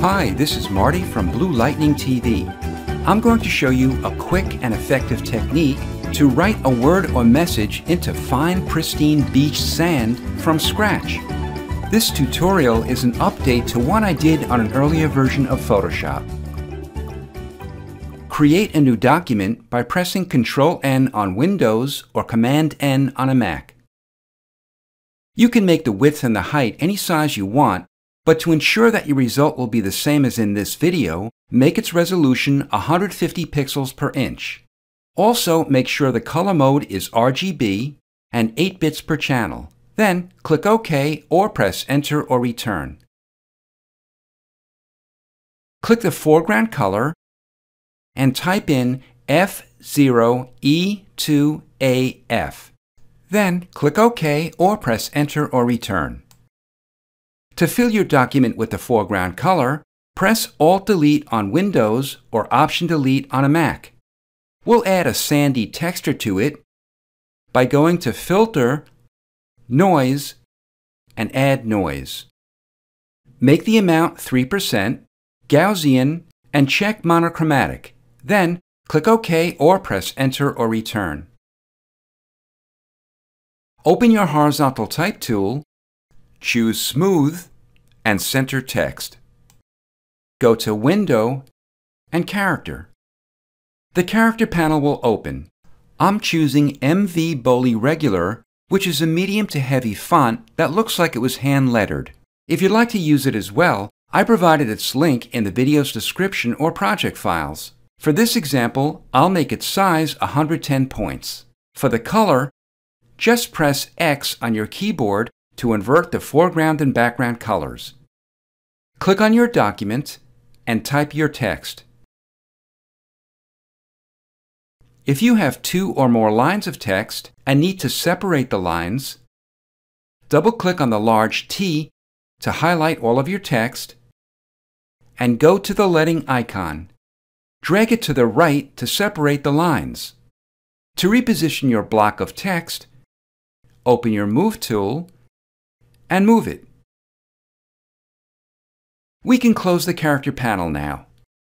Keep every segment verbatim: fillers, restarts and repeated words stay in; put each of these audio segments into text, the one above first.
Hi, this is Marty from Blue Lightning T V. I'm going to show you a quick and effective technique to write a word or message into fine, pristine beach sand from scratch. This tutorial is an update to one I did on an earlier version of Photoshop. Create a new document by pressing control N on Windows or command N on a Mac. You can make the width and the height any size you want, but to ensure that your result will be the same as in this video, make its resolution one hundred fifty pixels per inch. Also, make sure the color mode is R G B and eight bits per channel. Then, click OK or press Enter or Return. Click the foreground color and type in F zero E two A F. Then, click OK or press Enter or Return. To fill your document with the foreground color, press Alt-Delete on Windows or Option-Delete on a Mac. We'll add a sandy texture to it by going to Filter, Noise, and Add Noise. Make the amount three percent, Gaussian, and check Monochromatic. Then, click OK or press Enter or Return. Open your horizontal type tool, choose Smooth and Center Text. Go to Window and Character. The Character panel will open. I'm choosing M V Boli Regular, which is a medium to heavy font that looks like it was hand-lettered. If you'd like to use it as well, I provided its link in the video's description or project files. For this example, I'll make its size one hundred ten points. For the color, just press X on your keyboard to invert the foreground and background colors. Click on your document and type your text. If you have two or more lines of text and need to separate the lines, double-click on the large T to highlight all of your text and go to the leading icon. Drag it to the right to separate the lines. To reposition your block of text, open your Move tool and move it. We can close the Character panel now.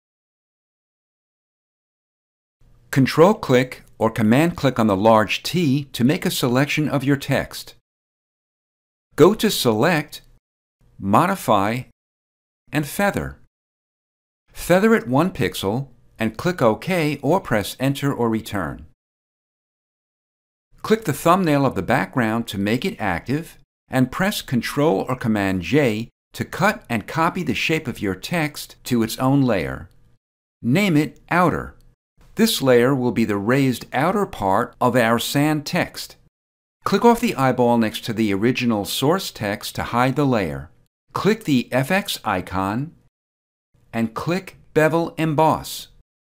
Control-click or Command-click on the large T to make a selection of your text. Go to Select, Modify, and Feather. Feather it one pixel and click OK or press Enter or Return. Click the thumbnail of the background to make it active and press Control or Command J to cut and copy the shape of your text to its own layer. Name it Outer. This layer will be the raised outer part of our sand text. Click off the eyeball next to the original source text to hide the layer. Click the F X icon and click Bevel Emboss.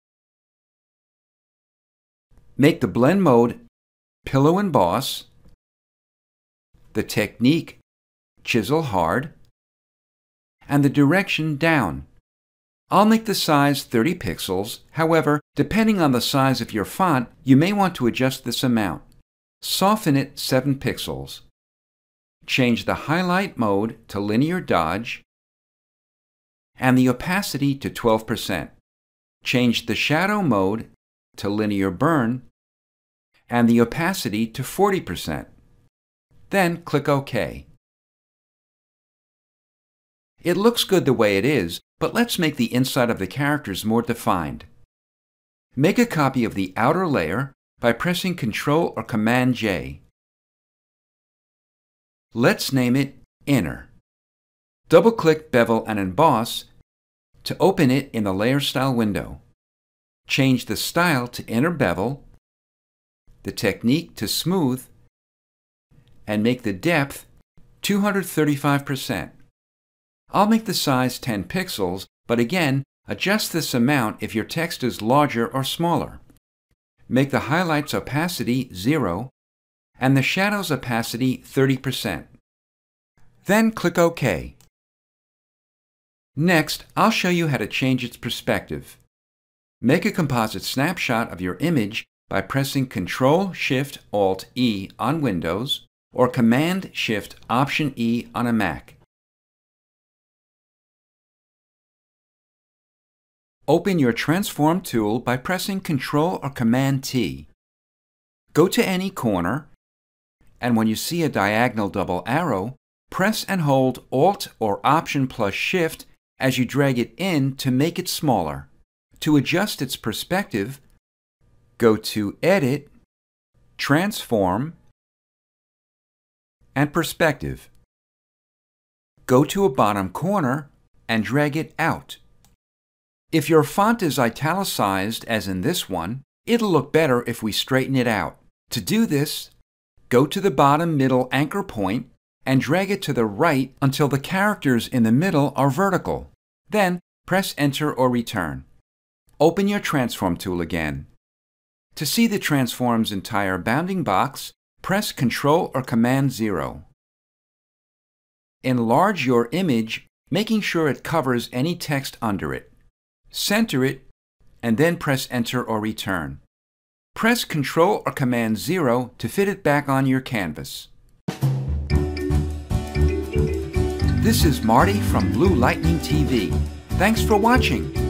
Make the blend mode Pillow Emboss, the technique Chisel Hard, and the direction Down. I'll make the size thirty pixels. However, depending on the size of your font, you may want to adjust this amount. Soften it seven pixels. Change the highlight mode to linear dodge and the opacity to twelve percent. Change the shadow mode to linear burn and the opacity to forty percent. Then click OK. It looks good the way it is, but let's make the inside of the characters more defined. Make a copy of the outer layer by pressing Control or Command J. Let's name it Inner. Double-click Bevel and Emboss to open it in the Layer Style window. Change the style to Inner Bevel, the technique to Smooth, and make the depth two hundred thirty-five percent. I'll make the size ten pixels, but again, adjust this amount if your text is larger or smaller. Make the highlights opacity zero and the shadows opacity thirty percent. Then click OK. Next, I'll show you how to change its perspective. Make a composite snapshot of your image by pressing Control Shift Alt E on Windows or Command Shift Option E on a Mac. Open your Transform tool by pressing Control or Command T. Go to any corner, and when you see a diagonal double arrow, press and hold Alt or Option plus Shift as you drag it in to make it smaller. To adjust its perspective, go to Edit, Transform, and Perspective. Go to a bottom corner and drag it out. If your font is italicized, as in this one, it'll look better if we straighten it out. To do this, go to the bottom middle anchor point and drag it to the right until the characters in the middle are vertical. Then, press Enter or Return. Open your Transform tool again. To see the transform's entire bounding box, press Control or Command zero. Enlarge your image, making sure it covers any text under it. Center it, and then press Enter or Return. Press Control or Command zero to fit it back on your canvas. This is Marty from Blue Lightning T V. Thanks for watching.